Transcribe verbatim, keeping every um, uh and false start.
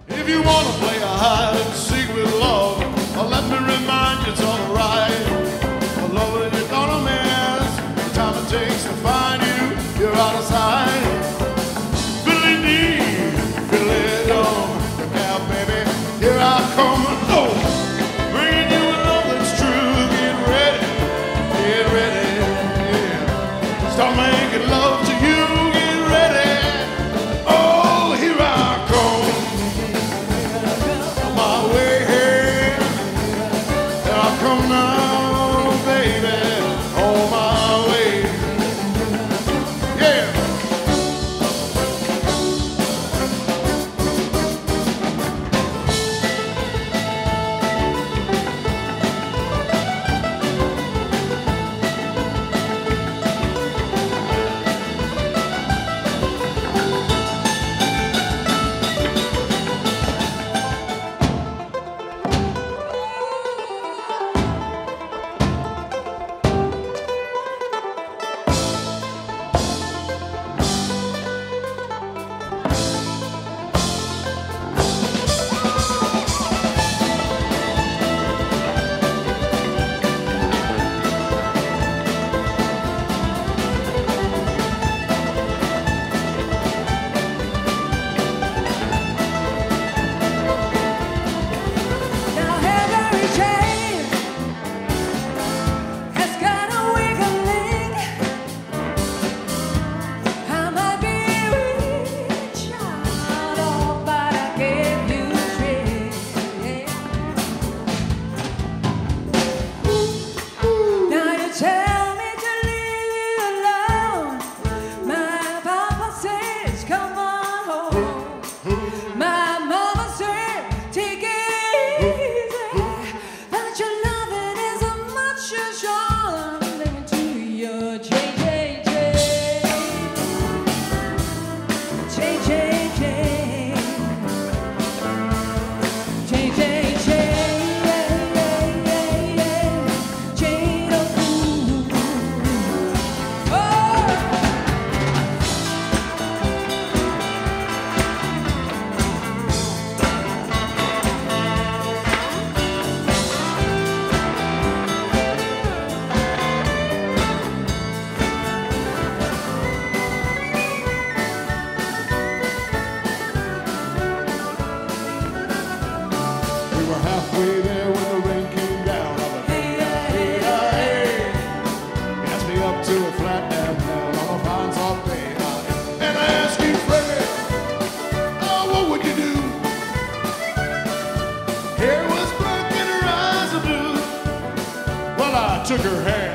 If you wanna play a hide and seek with love, well, let me remind you it's alright. The love that you're gonna miss, the time it takes to find you, you're out of sight. Fiddly dee, fiddly dum, yeah, baby, here I come. Oh, bringing you a love that's true. Get ready, get ready, yeah. Start making love to you. Get ready. Oh, here I come. On my way here, here I come now, baby. On my way, yeah. Halfway there when the rain came down. I'm like, hey, hey, hey, he asked me up to a flat downtown on a fine soft day. And I asked you, Freddie, oh, what would you do? Hair was black and her eyes are blue. Well, I took her hand.